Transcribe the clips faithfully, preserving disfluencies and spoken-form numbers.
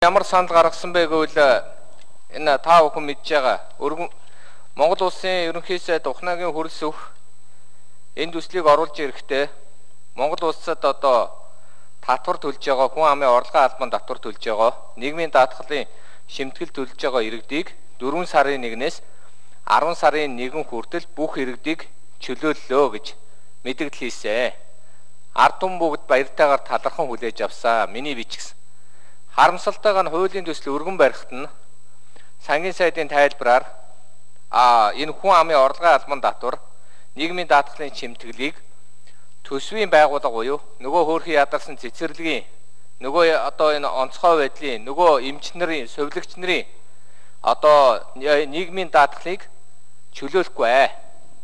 Ямар санал гаргасан бэ гэвэл энэ та бүхэн мэдж байгаа. Өргөн Монгол улсын ерөнхий сайд Ухнагийн хөрс өг энэ төслийг оруулж ирэхдээ Монгол улсад одоо татвар төлж байгаа хүн амын орлогын албан татвар төлж байгаа нийгмийн даатгалын шимтгэл төлж байгаа иргэдийг дөрвөн сарын нэгнээс арван сарын нэгэн хүртэл бүх иргэдийг чөлөөллөө гэж мэдээлэл хийсэн. Ард түмэн бүгд баяртайгаар талархан хүлээж авсан. Миний бичгсэн. Харамсалтайгаар нь хуулийн төсөл өргөн барихт нь сангийн сайдын тайлбараар а энэ хүн амын орлогын албан татвар нийгмийн даатгалын чимтгэлийг төсвийн байгууллага буюу нөгөө хөөрхий ядарсан цэцэрлэгийн нөгөө одоо энэ онцгой байдлын нөгөө эмч нарын сувилагч нарын одоо нийгмийн даатгалыг чөлөөлөхгүй ээ.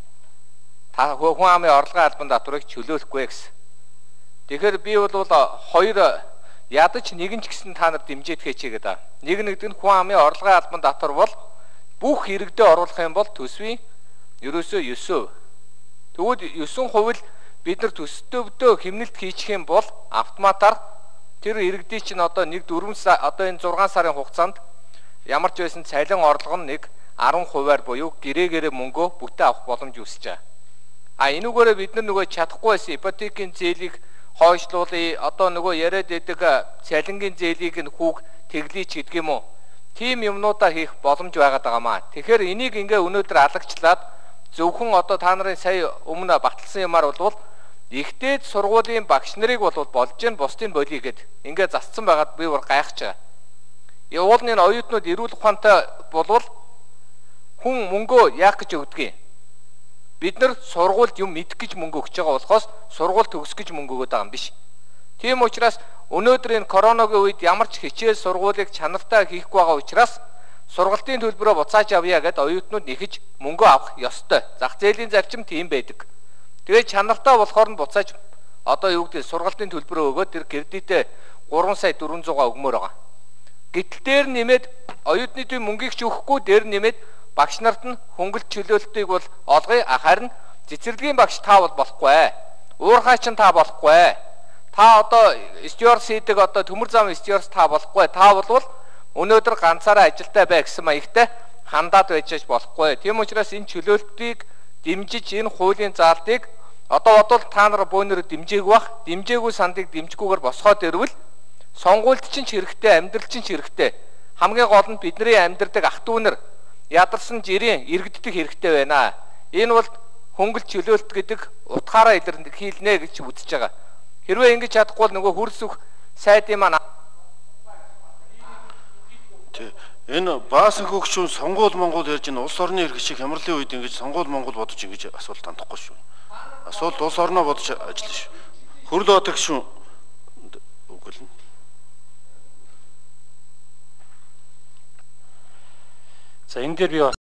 Та хүн амын орлогын албан татварыг чөлөөлөхгүй гэсэн. Тэгэхээр би бол хоёр ядаж нэгэн ч гэсэн та нар дэмжиж хийчихэд байгаа. Нэг нэгд нь хүн амын орлогын албан татвар бол бүх иргэдэд оруулах юм бол төсвийн ерөөсөө ёсов. Тэгвэл ёсон хувь л бид нар төстөвдөө хэмнэлт хийчих юм бол автоматар тэр иргэдийн чинь одоо нэг дөрвөн сар одоо энэ зургаан сарын хугацаанд ямар ч байсан цалин орлого нь нэг арван хувиар буюу гэрээгээрээ мөнгөө бүтэн авах боломж үүсэж байгаа. А энүүгээрээ бид нар нөгөө чадахгүй байсан ипотекийн зээлийг хойшлуулъя одоо нөгөө яриад байдаг цалингийн зээлийг нь хүүг тэглийч гэдэг юм уу. Тим юмнуудаа хийх боломж байгаад байгаамаа. Тэгэхээр энийг ингээ өнөөдөр алагчлаад зөвхөн одоо та нарын сая өмнө баталсан юмар болвол ихтэй сургуулийн багш нарыг бол болж гэн бусдын болий гэд ингээ засцсан байгаад би бүр гайхаж байгаа. Явуулны оюутнууд эрүүл ухаантай болвол хүн мөнгөө яах гэж өгдөг юм. Бид нар сургуульд юм мэдэх гэж мөнгө өгч байгаа болохоос сургууль төгсөх гэж мөнгө өгöd байгаа юм биш. Тийм учраас өнөөдөр энэ короногийн үед ямар ч хичээл сургуулийг чанартай хийхгүй байгаа учраас сургалтын төлбөрөө буцааж авъя гэд оюутнууд нэхэж мөнгө авах ёстой. Зах зээлийн зарчим тийм байдаг. Тэгээд чанартай болохоор нь буцааж одоо юу гэдэг сургалтын төлбөрөө өгөөд тэр кредитээ гурван сая дөрвөн зуун өгмөр байгаа. Гэтэл дээр нэмээд оюутнуудын мөнгийг ч өгөхгүй дээр нэмээд багш нарт нь хөнгөлт чөлөөлтийг бол олгоё. Харин цэцэрлэгийн багш та бол болохгүй ээ. Уурхай ч та болохгүй ээ. Та одоо стюарс хийдэг одоо төмөр зам стюарс та болохгүй. Та болвол өнөөдөр ганцаараа ажилдаа бай гэсэн маягтай хандаад байж болохгүй. Тийм учраас энэ чөлөөлтийг дэмжиж энэ хуулийн заалтыг одоо бодвол та нар бөөнөр дэмжээг бах, дэмжээгүй сандыг дэмжгүйгээр босгоод ирвэл сонгуульд чинь ч хэрэгтэй, амьдрал чинь ч хэрэгтэй. Хамгийн гол нь бидний амьдрдаг ах дүү нар ядарсан жирийн иргэддэг хэрэгтэй байна. Энэ бол хөнгөлт чөлөөлт гэдэг утгаараа илэрнэ хийлнэ гэж үзэж байгаа. Хэрвээ ингэж чадахгүй нөгөө хөрс өг сайдын маань энэ баасан хөгжүүн сонгуул Монгол ярьж энэ улс орны иргэн шиг хямралын үед ингэж сонгуул Монгол бодож ингэж асуулт хандахгүй шүү. Асуулт улс орноо бодож ажиллана шүү. Хөрл одог шүү. Үгүй л. За энэ дээр би